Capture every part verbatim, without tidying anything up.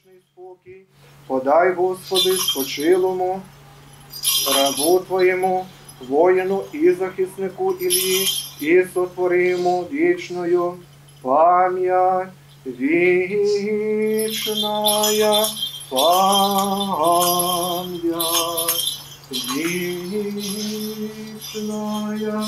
вічний спокій. Подай, Господи, спочилому, рабу Твоєму, воїну і захиснику Іллі, і сотвори йому вічною пам'ять, вічная пам'ять, вічная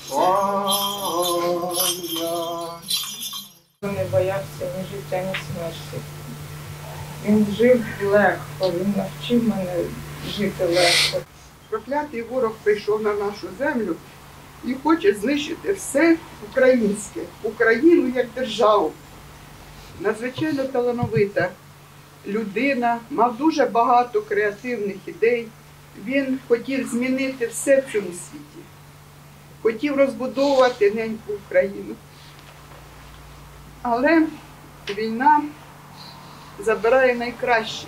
пам'ять. Не боявся ні життя, ні смерті. Він жив легко, він навчив мене жити легко. Проклятий ворог прийшов на нашу землю і хоче знищити все українське, Україну як державу. Надзвичайно талановита людина, мав дуже багато креативних ідей. Він хотів змінити все в цьому світі. Хотів розбудовувати неньку Україну. Але війна забирає найкраще.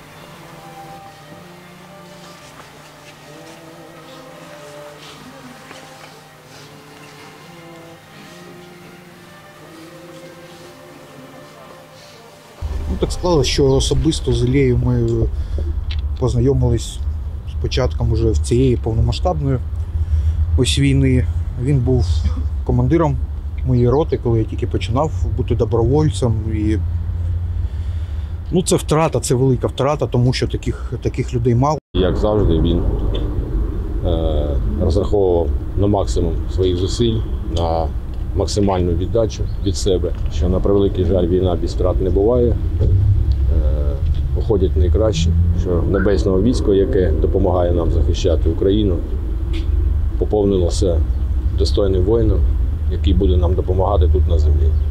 Ну, так склалося, що особисто з Іллею ми познайомились з початком уже в цієї повномасштабної ось війни. Він був командиром моєї роти, коли я тільки починав бути добровольцем. І ну, це втрата, це велика втрата, тому що таких, таких людей мало. Як завжди, він е, розраховував на максимум своїх зусиль, на максимальну віддачу від себе, що, на превеликий жаль, війна без втрат не буває. Е, Уходять найкраще, що небесного війська, яке допомагає нам захищати Україну, поповнилося достойним воїном, який буде нам допомагати тут на землі.